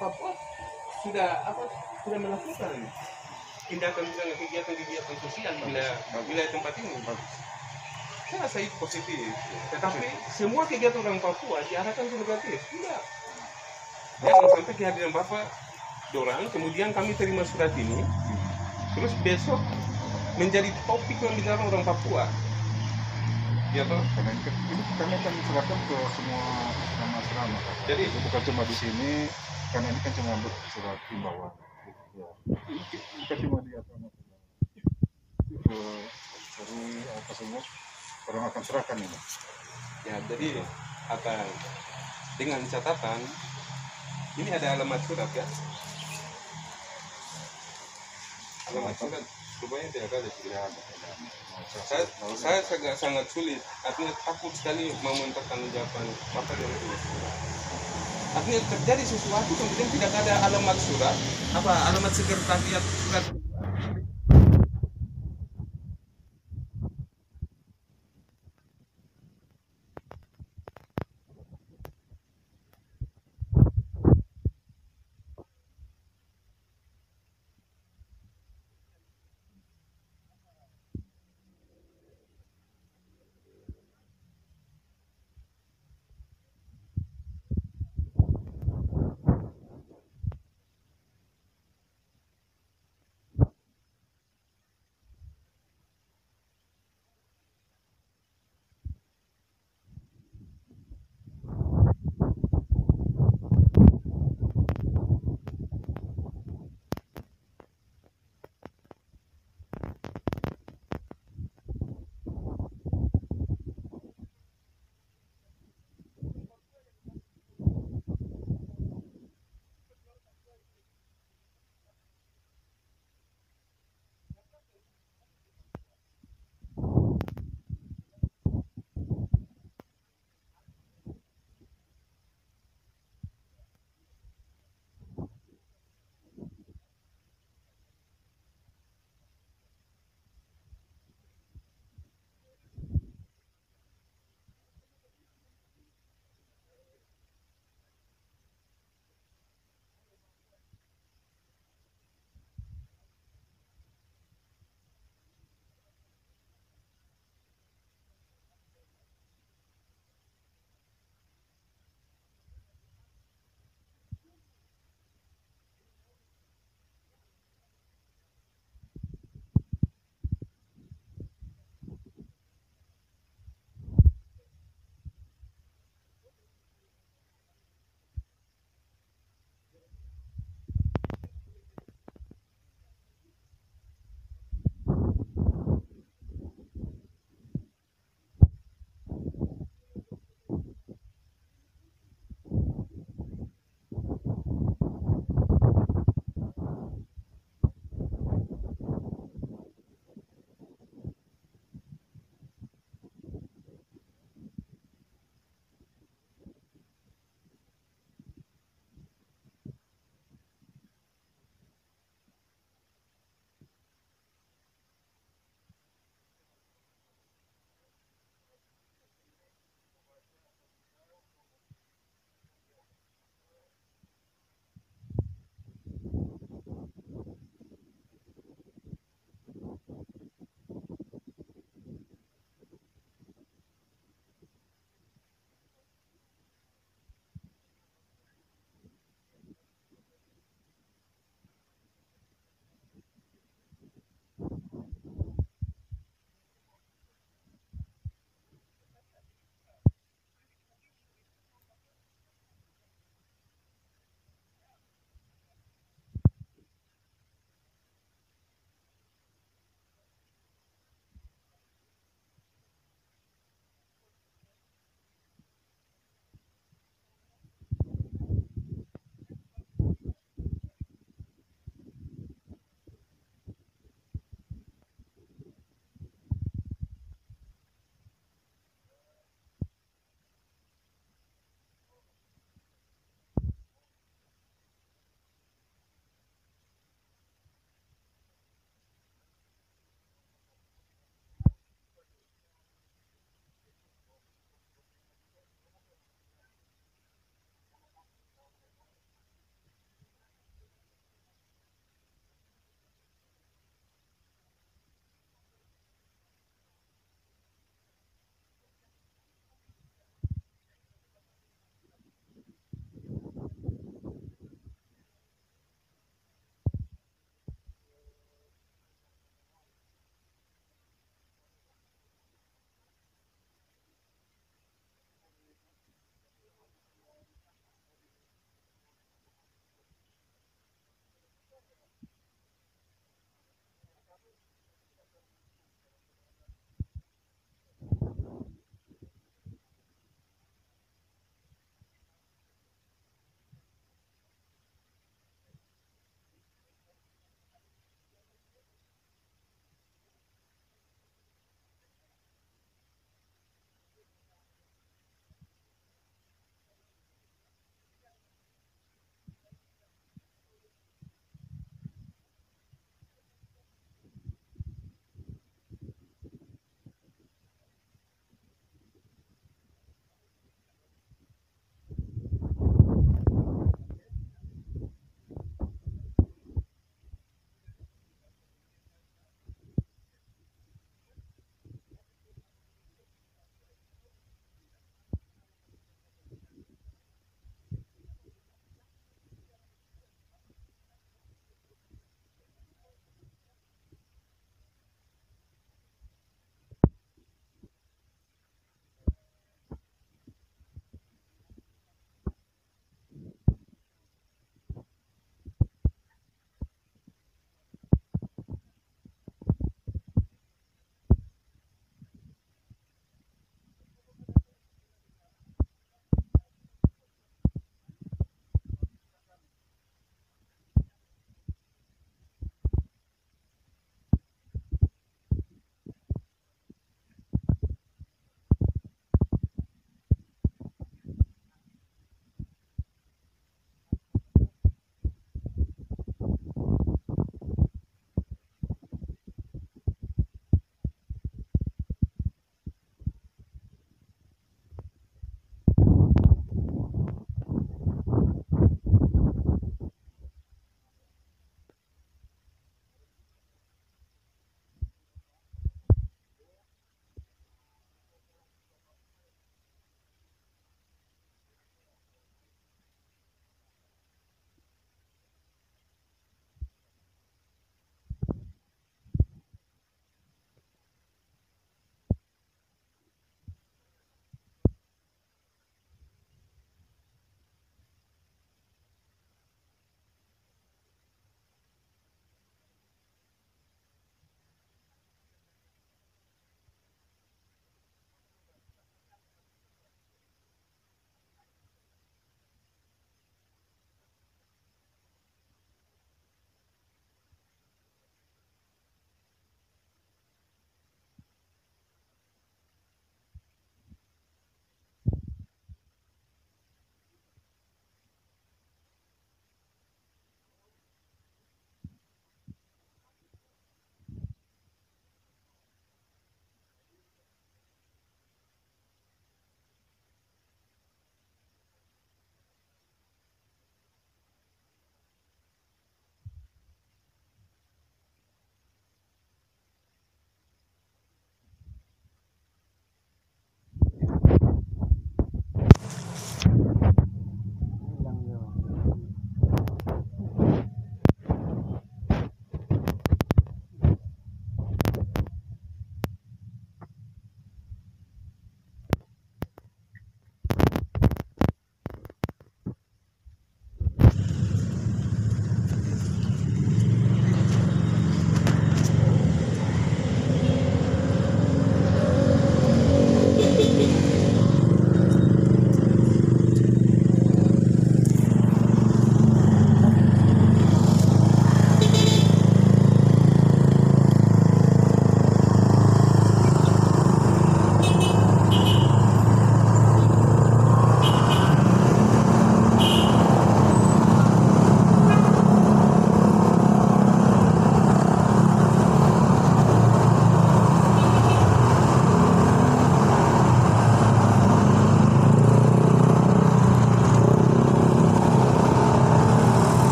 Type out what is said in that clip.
Papua sudah melakukan tindakan kegiatan sosial di wilayah tempat ini. Saya rasa itu positif. Tetapi semua kegiatan orang Papua diarahkan ke negatif. Tidak. Jangan sampai kehadiran Bapak dorang, kemudian kami terima surat ini, terus besok menjadi topik yang dibicarakan orang Papua. Ya toh? Karena ini kami akan serahkan ke semua asrama. Jadi bukan cuma di sini, karena ini kan cuma surat himbauan. Ya. Ini bukan cuma di asrama saja. Dari apa semua orang akan serahkan ini. Ya, jadi akan dengan catatan ini ada alamat surat ya. Alamat surat rupanya tidak ada. Saya sangat sulit, artinya takut sekali mau minta tanggung-jawaban Bapak dari itu. Artinya terjadi sesuatu kemudian tidak ada alamat surat, alamat sekretariat surat